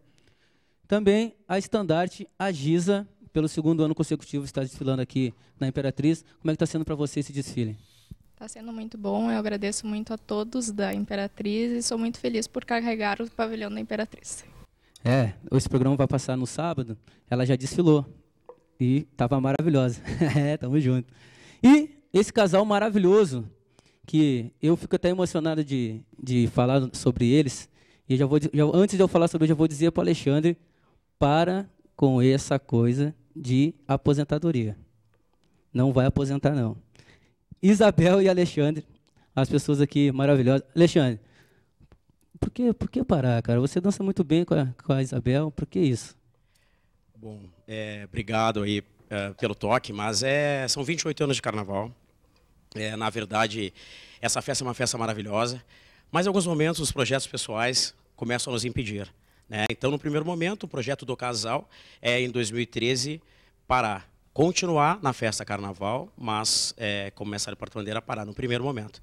Também a estandarte, a Giza, pelo segundo ano consecutivo, está desfilando aqui na Imperatriz. Como é que está sendo para você esse desfile? Está sendo muito bom, eu agradeço muito a todos da Imperatriz e sou muito feliz por carregar o pavilhão da Imperatriz. É, esse programa vai passar no sábado, ela já desfilou e estava maravilhosa. É, tamo junto. E esse casal maravilhoso, que eu fico até emocionado de, de falar sobre eles, e já vou, já, antes de eu falar sobre eles, eu vou dizer para o Alexandre, para com essa coisa de aposentadoria. Não vai aposentar, não. Isabel e Alexandre, as pessoas aqui maravilhosas. Alexandre, por que, por que parar, cara? Você dança muito bem com a, com a Isabel, por que isso? Bom, é, obrigado aí é, pelo toque, mas é, são vinte e oito anos de carnaval. É, na verdade, essa festa é uma festa maravilhosa, mas em alguns momentos os projetos pessoais começam a nos impedir, né? Então, no primeiro momento, o projeto do casal é, em dois mil e treze, parar. Continuar na festa carnaval, mas, é, como mestre de porta-bandeira, parar no primeiro momento.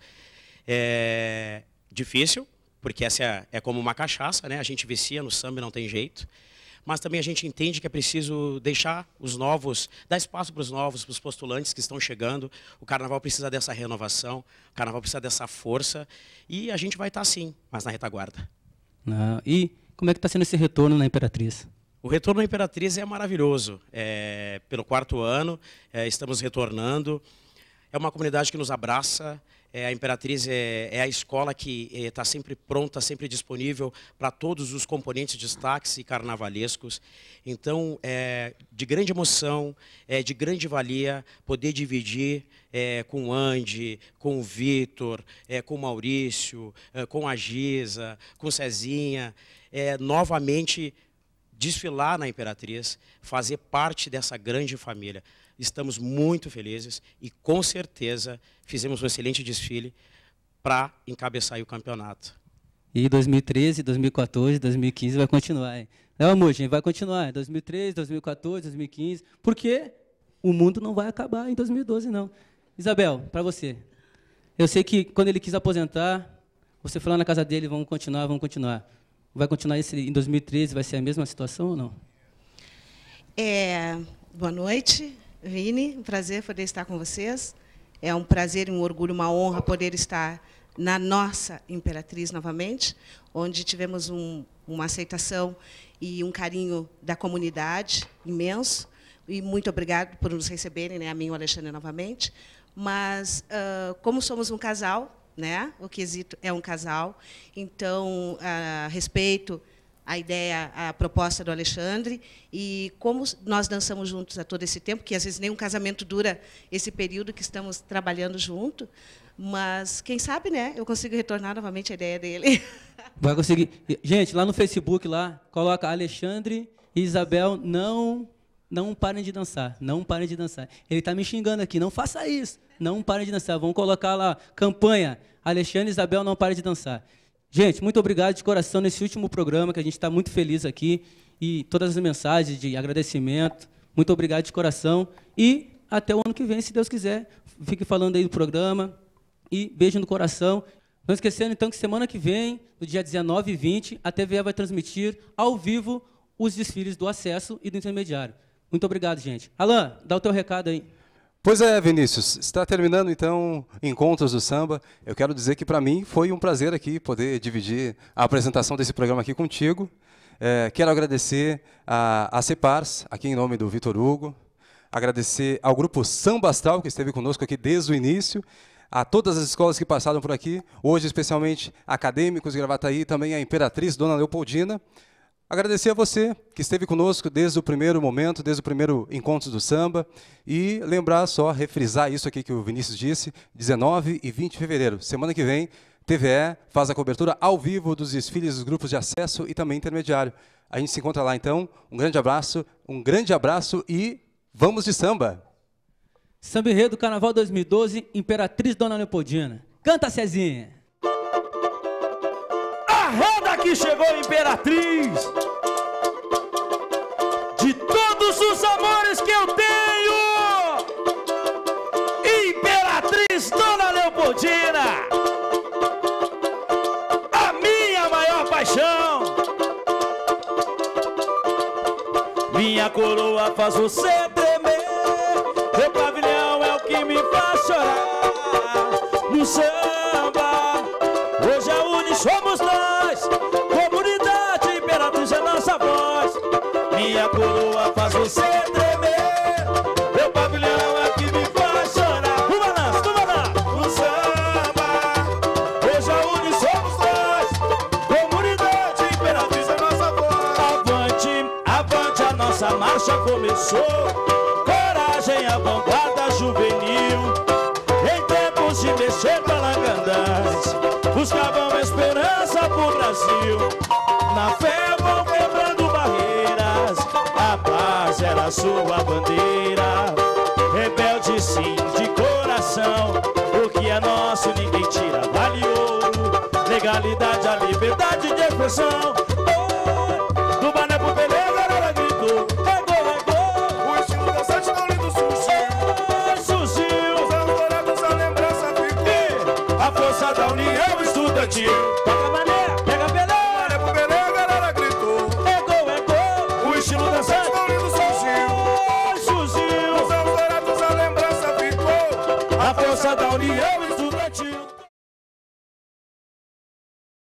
É difícil, porque essa é, é como uma cachaça, né? A gente vicia no samba e não tem jeito. Mas também a gente entende que é preciso deixar os novos, dar espaço para os novos, para os postulantes que estão chegando. O carnaval precisa dessa renovação, o carnaval precisa dessa força. E a gente vai estar sim, mas na retaguarda. Não. E como é que está sendo esse retorno na Imperatriz? O retorno à Imperatriz é maravilhoso. É, pelo quarto ano, é, estamos retornando. É uma comunidade que nos abraça. É, a Imperatriz é, é a escola que está sempre pronta, sempre disponível para todos os componentes de destaques e carnavalescos. Então, é de grande emoção, é de grande valia poder dividir é, com o Andy, com o Vitor, é, com o Maurício, é, com a Giza, com o Cezinha, é, novamente desfilar na Imperatriz, fazer parte dessa grande família. Estamos muito felizes e, com certeza, fizemos um excelente desfile para encabeçar o campeonato. E dois mil e treze, dois mil e quatorze, dois mil e quinze vai continuar, hein? Não, amor, gente, vai continuar. dois mil e treze, dois mil e quatorze, dois mil e quinze, porque o mundo não vai acabar em dois mil e doze, não. Isabel, para você. Eu sei que quando ele quis aposentar, você foi lá na casa dele, vamos continuar, vamos continuar. Vai continuar esse, em dois mil e treze, vai ser a mesma situação ou não? É, boa noite, Vini. Um prazer poder estar com vocês. É um prazer, um orgulho, uma honra poder estar na nossa Imperatriz novamente, onde tivemos um, uma aceitação e um carinho da comunidade imenso. E muito obrigado por nos receberem, né, a mim e o Alexandre novamente. Mas, uh, como somos um casal, né? O quesito é um casal, então, a respeito a ideia, a proposta do Alexandre, e como nós dançamos juntos há todo esse tempo, que às vezes nem um casamento dura esse período que estamos trabalhando junto, mas, quem sabe, né, eu consigo retornar novamente a ideia dele. Vai conseguir. Gente, lá no Facebook, lá, coloca Alexandre e Isabel, não, não parem de dançar, não parem de dançar. Ele está me xingando aqui, não faça isso, não parem de dançar. Vamos colocar lá, campanha, Alexandre e Isabel, não parem de dançar. Gente, muito obrigado de coração nesse último programa, que a gente está muito feliz aqui, e todas as mensagens de agradecimento, muito obrigado de coração, e até o ano que vem, se Deus quiser, fique falando aí do programa, e beijo no coração. Não esquecendo, então, que semana que vem, no dia dezenove e vinte, a T V E vai transmitir ao vivo os desfiles do acesso e do intermediário. Muito obrigado, gente. Alan, dá o teu recado aí. Pois é, Vinícius, está terminando, então, Encontros do Samba. Eu quero dizer que, para mim, foi um prazer aqui poder dividir a apresentação desse programa aqui contigo. É, quero agradecer a, a CEPARS, aqui em nome do Vitor Hugo, agradecer ao grupo Samba Astral, que esteve conosco aqui desde o início, a todas as escolas que passaram por aqui, hoje especialmente Acadêmicos de Gravataí, também a Imperatriz, Dona Leopoldina. Agradecer a você que esteve conosco desde o primeiro momento, desde o primeiro Encontro do Samba, e lembrar só, refrisar isso aqui que o Vinícius disse, dezenove e vinte de fevereiro, semana que vem, T V E faz a cobertura ao vivo dos desfiles dos grupos de acesso e também intermediário. A gente se encontra lá então, um grande abraço, um grande abraço e vamos de samba! Samba Enredo Carnaval dois mil e doze, Imperatriz Dona Leopoldina. Canta, Cezinha! Arreda que chegou a Imperatriz, de todos os amores que eu tenho, Imperatriz Dona Leopoldina, a minha maior paixão. Minha coroa faz você tremer, meu pavilhão é o que me faz chorar. No samba, hoje a Uni somos nós, comunidade Imperatriz é nossa voz. Minha coroa faz você tremer, meu pavilhão é o que me faz chorar. No balanço, no balanço. No samba, hoje a Uni somos nós, comunidade Imperatriz é nossa voz. Avante, avante, a nossa marcha começou, coragem, a vanguarda juvenil, em tempos de mexer palangandas, buscavam esperança pro Brasil. Na fé vão quebrando barreiras, a paz era sua bandeira. Rebelde sim, de coração, o que é nosso ninguém tira, vale ouro. Legalidade, a liberdade de expressão. Oh, do Mané pro Beleza, ela gritou, é gol, é gol. O estilo dançante tão lindo surgiu, surgiu. Os anos dourados, a lembrança ficou. E a força da união estudantil.